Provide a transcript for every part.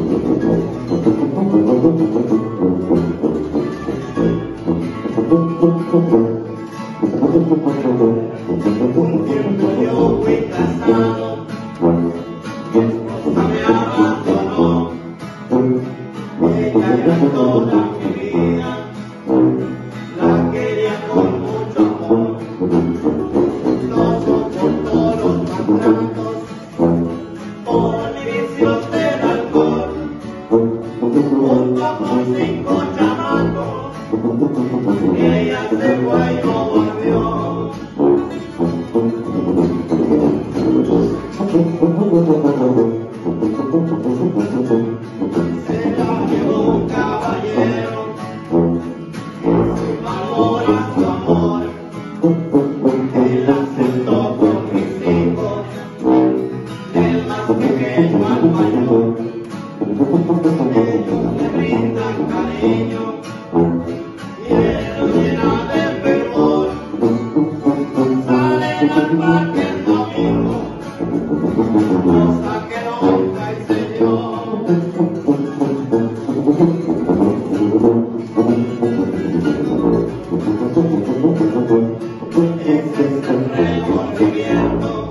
Yo fui casado, mi esposa me abandonó, ella era toda mi vida, la quería con mucho amor. Los 8 toros matando por mi vicio del alcohol, junto con 5 chamacos, ella se fue y no volvió. Se la llevó un caballero, valora su amor, él aceptó por mis hijos, el más pequeño al mayor, le brindan cariño, y él lleno de fervor, salen al parque el domingo, hasta que no cae Señor. Ese es el mejor invierno,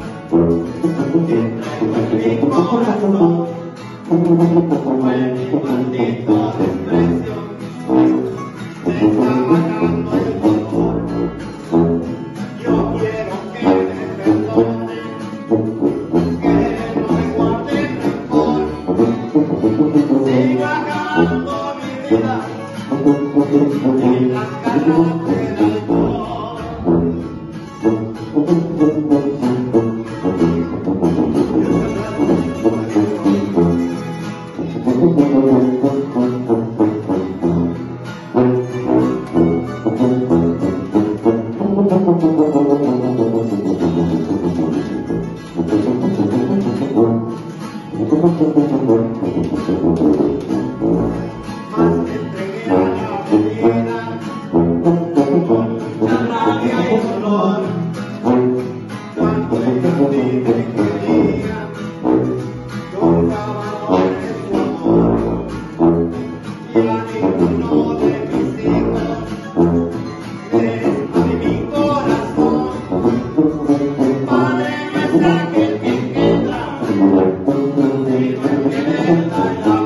entre mi corazón, fue un maldito desprecio, esa vaina del amor. Yo quiero que me perdone, que no importe mejor, siga ganando mi vida en las calles del amor. Más entregué a mi vida, la rabia y dolor, cuando ella me quería, yo acababa de su amor, y era ninguno de mis hijos, dentro de mi corazón, padre no está que el que encuentra, y no quiere estar